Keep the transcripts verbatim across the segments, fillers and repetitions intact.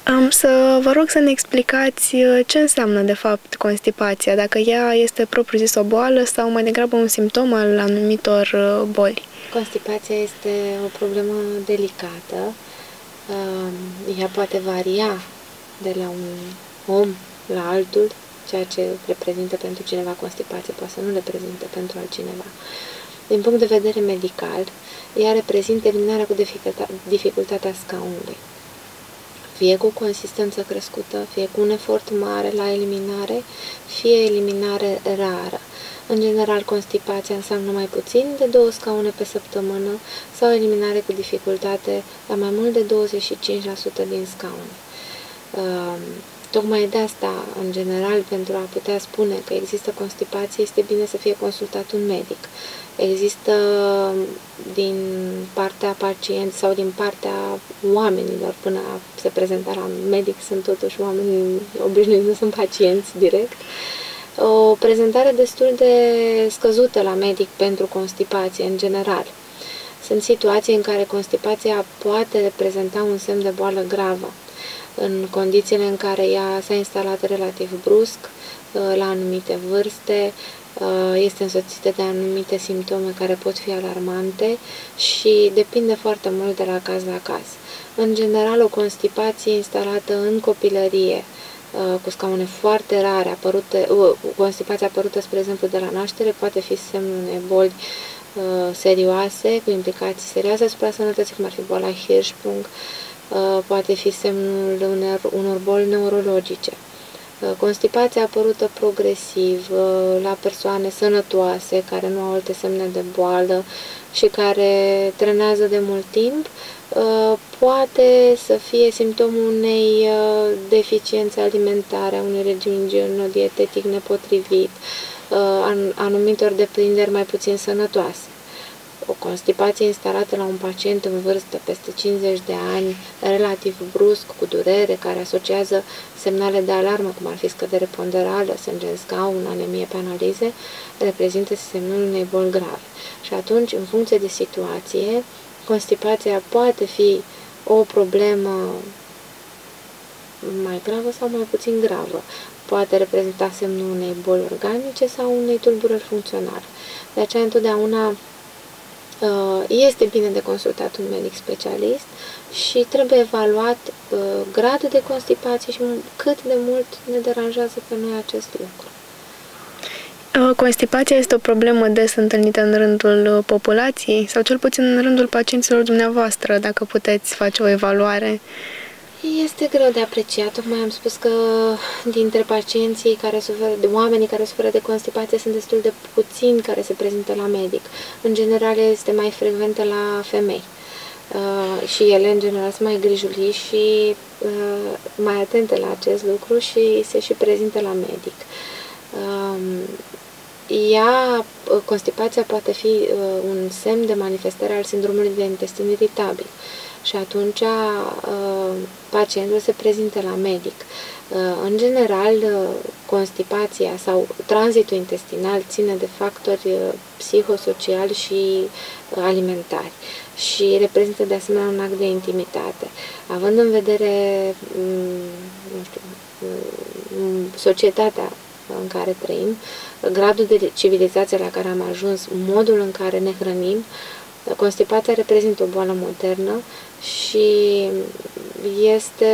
Am să vă rog să ne explicați ce înseamnă de fapt constipația, dacă ea este propriu-zis o boală sau mai degrabă un simptom al anumitor boli. Constipația este o problemă delicată. Ea poate varia de la un om la altul, ceea ce reprezintă pentru cineva constipație poate să nu reprezinte pentru altcineva. Din punct de vedere medical, ea reprezintă eliminarea cu dificultatea scaunului. Fie cu consistență crescută, fie cu un efort mare la eliminare, fie eliminare rară. În general, constipația înseamnă mai puțin de două scaune pe săptămână sau eliminare cu dificultate la mai mult de douăzeci și cinci la sută din scaune. Tocmai de asta, în general, pentru a putea spune că există constipație, este bine să fie consultat un medic. Există din partea pacienți sau din partea oamenilor, până a se prezenta la medic, sunt totuși oameni obișnuiți, nu sunt pacienți direct, o prezentare destul de scăzută la medic pentru constipație, în general. Sunt situații în care constipația poate reprezenta un semn de boală gravă, în condițiile în care ea s-a instalat relativ brusc, la anumite vârste, este însoțită de anumite simptome care pot fi alarmante și depinde foarte mult de la caz la caz. În general, o constipație instalată în copilărie, cu scaune foarte rare, apărute, constipația apărută, spre exemplu, de la naștere, poate fi semnul unei boli serioase, cu implicații serioase asupra sănătății, cum ar fi boala Hirschsprung, poate fi semnul unor, unor boli neurologice. Constipația apărută progresiv la persoane sănătoase, care nu au alte semne de boală și care trenează de mult timp, poate să fie simptomul unei deficiențe alimentare, a unui regim dietetic nepotrivit, anumitor deprinderi mai puțin sănătoase. O constipație instalată la un pacient în vârstă peste cincizeci de ani, relativ brusc, cu durere, care asociază semnale de alarmă, cum ar fi scădere ponderală, sânge în scaun, anemie pe analize, reprezintă semnul unei boli grave. Și atunci, în funcție de situație, constipația poate fi o problemă mai gravă sau mai puțin gravă. Poate reprezenta semnul unei boli organice sau unei tulburări funcționale. De aceea, întotdeauna este bine de consultat un medic specialist și trebuie evaluat uh, gradul de constipație și cât de mult ne deranjează pe noi acest lucru. Constipația este o problemă des întâlnită în rândul populației sau cel puțin în rândul pacienților dumneavoastră, dacă puteți face o evaluare? Este greu de apreciat. Tocmai am spus că dintre pacienții care suferă, de oamenii care suferă de constipație sunt destul de puțini care se prezintă la medic. În general este mai frecventă la femei. Uh, și ele, în general, sunt mai grijulii și uh, mai atente la acest lucru și se și prezintă la medic. Uh, ea, constipația poate fi uh, un semn de manifestare al sindromului de intestin iritabil. Și atunci uh, pacientul se prezintă la medic. Uh, în general, uh, constipația sau tranzitul intestinal ține de factori uh, psihosociali și uh, alimentari și reprezintă de asemenea un act de intimitate. Având în vedere um, nu știu, um, societatea în care trăim, gradul de civilizație la care am ajuns, modul în care ne hrănim, constipația reprezintă o boală modernă și este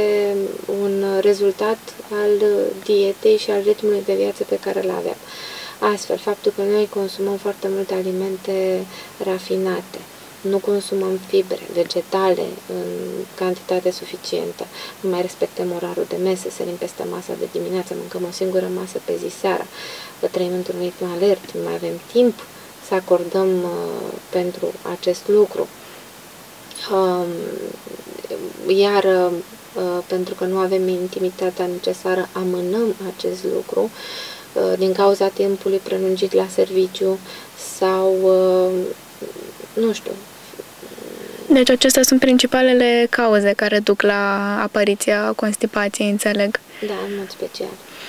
un rezultat al dietei și al ritmului de viață pe care îl avem. Astfel, faptul că noi consumăm foarte multe alimente rafinate, nu consumăm fibre vegetale în cantitate suficientă, nu mai respectăm orarul de mese, sărim peste masa de dimineață, mâncăm o singură masă pe zi seara, trăim într-un ritm alert, nu mai avem timp să acordăm uh, pentru acest lucru. Uh, iar uh, pentru că nu avem intimitatea necesară, amânăm acest lucru uh, din cauza timpului prelungit la serviciu sau, uh, nu știu. Deci acestea sunt principalele cauze care duc la apariția constipației, înțeleg? Da, în mod special.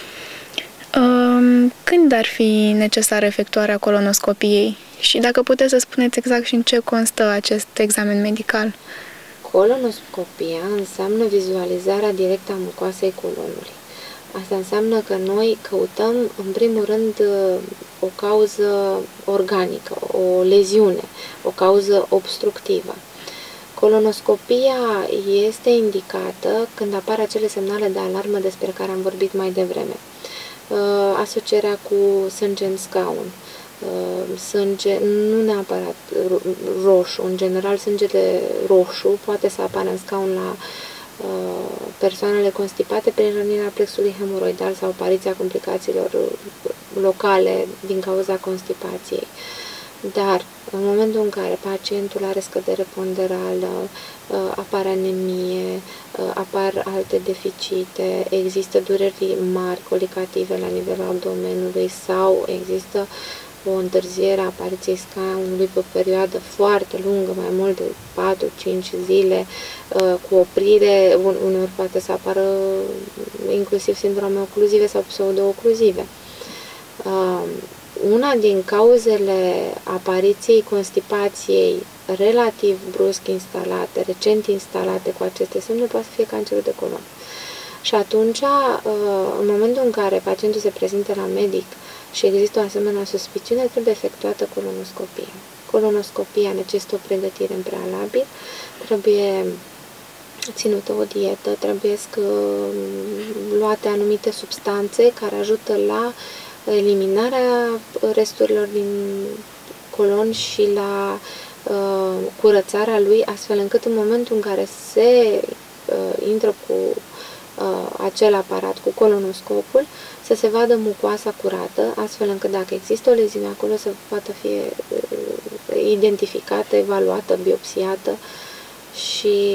Când ar fi necesară efectuarea colonoscopiei? Și dacă puteți să spuneți exact și în ce constă acest examen medical? Colonoscopia înseamnă vizualizarea directă a mucoasei colonului. Asta înseamnă că noi căutăm, în primul rând, o cauză organică, o leziune, o cauză obstructivă. Colonoscopia este indicată când apar acele semnale de alarmă despre care am vorbit mai devreme. Asocierea cu sânge în scaun, sânge, nu neapărat roșu, în general sângele roșu poate să apară în scaun la persoanele constipate prin rănirea plexului hemoroidal sau apariția complicațiilor locale din cauza constipației. Dar în momentul în care pacientul are scădere ponderală, apare anemie, apar alte deficite, există dureri mari colicative la nivelul abdomenului sau există o întârziere a apariției scaunului pe o perioadă foarte lungă, mai mult de patru cinci zile, cu oprire, uneori poate să apară inclusiv sindrome ocluzive sau pseudo-ocluzive. Una din cauzele apariției constipației relativ brusc instalate, recent instalate cu aceste semne, poate să fie cancerul de colon. Și atunci, în momentul în care pacientul se prezintă la medic și există o asemenea suspiciune, trebuie efectuată colonoscopia. Colonoscopia necesită o pregătire în prealabil, trebuie ținută o dietă, trebuie luate anumite substanțe care ajută la eliminarea resturilor din colon și la uh, curățarea lui, astfel încât în momentul în care se uh, intră cu uh, acel aparat, cu colonoscopul, să se vadă mucoasa curată, astfel încât dacă există o leziune acolo să poată fi uh, identificată, evaluată, biopsiată și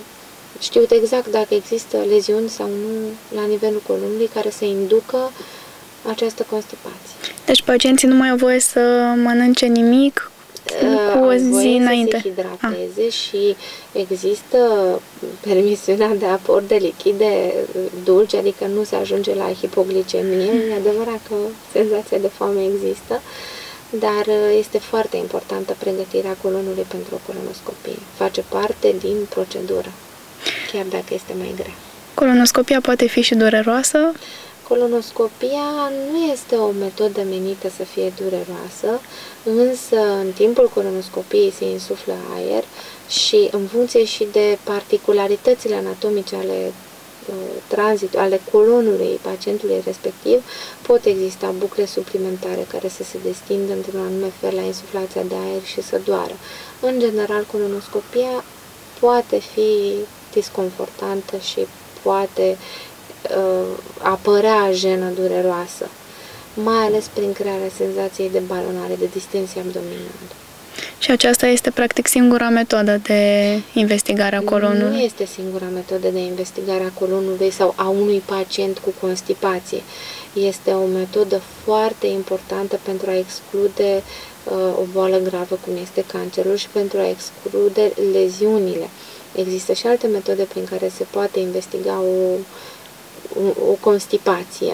știut exact dacă există leziuni sau nu la nivelul colonului care să inducă această constipație. Deci pacienții nu mai au voie să mănânce nimic cu o zi înainte. Să se hidrateze ah. și există permisiunea de aport de lichide dulci, adică nu se ajunge la hipoglicemie. E adevărat că senzația de foame există, dar este foarte importantă pregătirea colonului pentru o colonoscopie. Face parte din procedură, chiar dacă este mai grea. Colonoscopia poate fi și dureroasă? Colonoscopia nu este o metodă menită să fie dureroasă, însă în timpul colonoscopiei se insuflă aer și în funcție și de particularitățile anatomice ale uh, tranzit, ale colonului pacientului respectiv, pot exista bucle suplimentare care să se destindă într-un anume fel la insuflația de aer și să doară. În general, colonoscopia poate fi disconfortantă și poate uh, apărea jenă dureroasă, mai ales prin crearea senzației de balonare, de distensie abdominală. Și aceasta este practic singura metodă de investigare a colonului? Nu este singura metodă de investigare a colonului sau a unui pacient cu constipație. Este o metodă foarte importantă pentru a exclude uh, o boală gravă cum este cancerul și pentru a exclude leziunile. Există și alte metode prin care se poate investiga o, o, o constipație.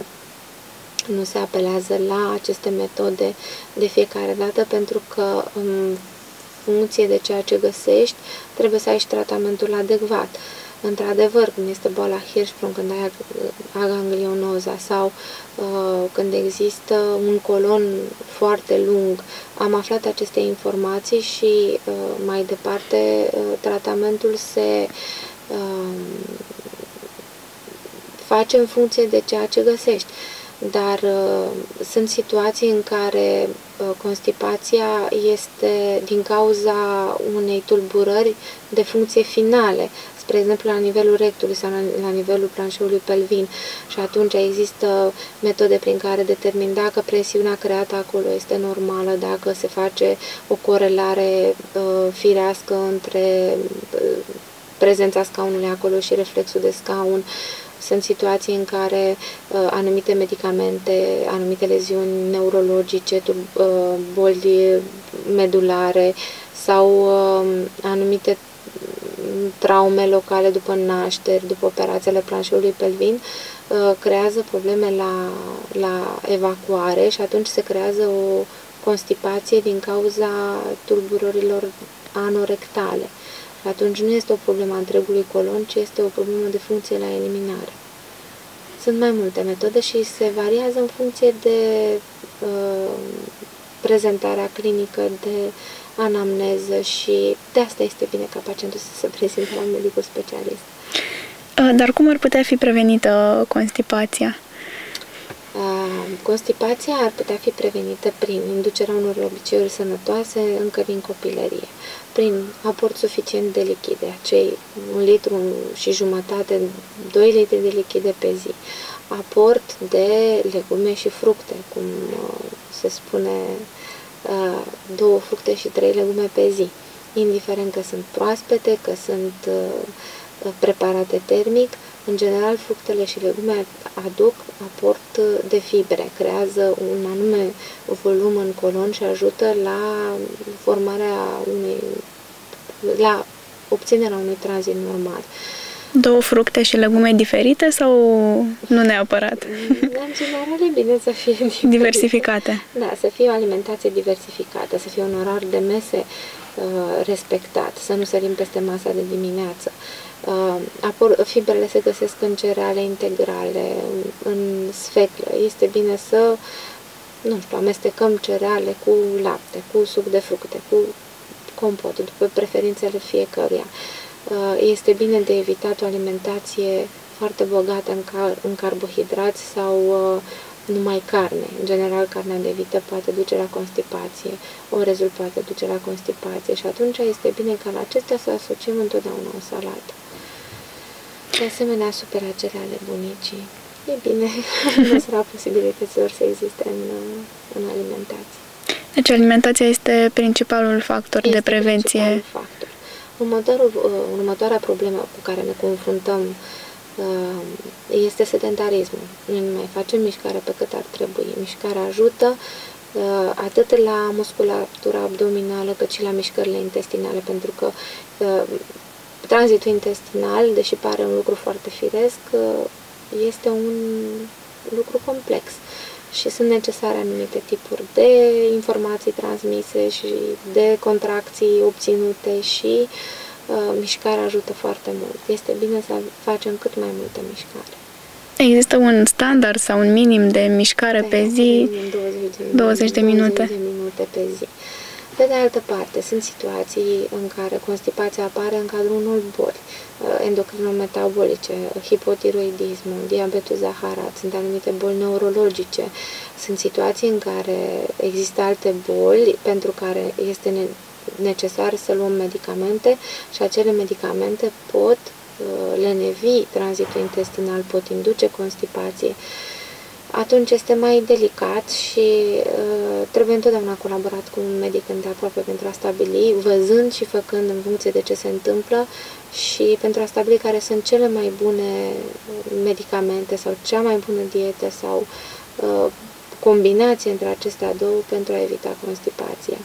Nu se apelează la aceste metode de fiecare dată pentru că în funcție de ceea ce găsești trebuie să ai și tratamentul adecvat. Într-adevăr, când este boala Hirschsprung, când ai aganglionoza sau uh, când există un colon foarte lung, am aflat aceste informații și uh, mai departe uh, tratamentul se uh, face în funcție de ceea ce găsești. Dar uh, sunt situații în care uh, constipația este din cauza unei tulburări de funcție finale, spre exemplu la nivelul rectului sau la, la nivelul planșeului pelvin, și atunci există metode prin care determin dacă presiunea creată acolo este normală, dacă se face o corelare uh, firească între uh, prezența scaunului acolo și reflexul de scaun. Sunt situații în care uh, anumite medicamente, anumite leziuni neurologice, uh, boli medulare sau uh, anumite traume locale după nașteri, după operațiile planșeului pelvin, uh, creează probleme la, la evacuare și atunci se creează o constipație din cauza tulburărilor anorectale. Și atunci nu este o problemă a întregului colon, ci este o problemă de funcție la eliminare. Sunt mai multe metode și se variază în funcție de uh, prezentarea clinică, de anamneză și de asta este bine ca pacientul să se prezinte la medicul specialist. Dar cum ar putea fi prevenită constipația? Constipația ar putea fi prevenită prin inducerea unor obiceiuri sănătoase încă din copilărie, prin aport suficient de lichide, acei un litru și jumătate, doi litri de lichide pe zi, aport de legume și fructe, cum se spune, două fructe și trei legume pe zi, indiferent că sunt proaspete, că sunt preparate termic. În general, fructele și legume aduc aport de fibre, creează un anume volum în colon și ajută la formarea unei, la obținerea unui tranzit normal. Două fructe și legume diferite sau nu neapărat? În general e bine să fie diferite. Diversificate. Da, să fie o alimentație diversificată, să fie un orar de mese uh, respectat, să nu sărim peste masa de dimineață. Uh, fibrele se găsesc în cereale integrale, în, în sfeclă. Este bine să, nu știu, amestecăm cereale cu lapte, cu suc de fructe, cu compot, după preferințele fiecăruia. Uh, este bine de evitat o alimentație foarte bogată în, car în carbohidrați sau uh, numai carne. În general, carnea de vită poate duce la constipație, orezul poate duce la constipație și atunci este bine ca la acestea să asociem întotdeauna o salată. De asemenea, superagerea ale bunicii. E bine măsura posibilităților să existe în, în alimentație. Deci alimentația este principalul factor este de prevenție. Principalul factor. Următorul, următoarea problemă cu care ne confruntăm este sedentarismul. Noi nu mai facem mișcare pe cât ar trebui. Mișcarea ajută atât la musculatura abdominală cât și la mișcările intestinale, pentru că tranzitul intestinal, deși pare un lucru foarte firesc, este un lucru complex și sunt necesare anumite tipuri de informații transmise și de contracții obținute și uh, mișcarea ajută foarte mult. Este bine să facem cât mai multă mișcare. Există un standard sau un minim de mișcare de pe zi? douăzeci de minute. douăzeci de minute pe zi. Pe de altă parte, sunt situații în care constipația apare în cadrul unor boli endocrinometabolice, hipotiroidismul, diabetul zaharat, sunt anumite boli neurologice, sunt situații în care există alte boli pentru care este necesar să luăm medicamente și acele medicamente pot lenevi tranzitul intestinal, pot induce constipație. Atunci este mai delicat și uh, trebuie întotdeauna colaborat cu un medic îndeaproape pentru a stabili, văzând și făcând în funcție de ce se întâmplă și pentru a stabili care sunt cele mai bune medicamente sau cea mai bună dietă sau uh, combinație între acestea două pentru a evita constipația.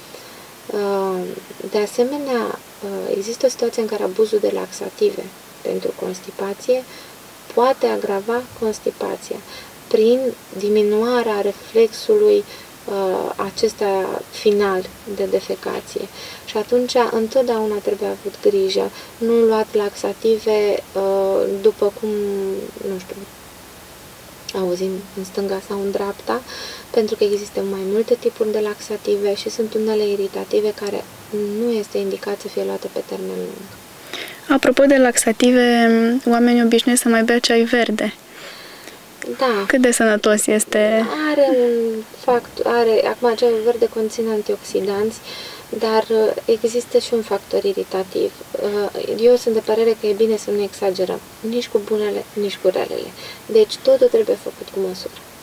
Uh, de asemenea, uh, există o situație în care abuzul de laxative pentru constipație poate agrava constipația prin diminuarea reflexului uh, acesta final de defecație. Și atunci întotdeauna trebuie avut grijă, nu luat laxative uh, după cum, nu știu, auzim în stânga sau în dreapta, pentru că există mai multe tipuri de laxative și sunt unele iritative care nu este indicat să fie luate pe termen lung. Apropo de laxative, oamenii obișnuiesc să mai bea ceai verde. Da. Cât de sănătos este? Are un factor, are, acum ceaiul verde conține antioxidanți, dar există și un factor iritativ. Eu sunt de părere că e bine să nu exagerăm, nici cu bunele, nici cu relele. Deci totul trebuie făcut cu măsură.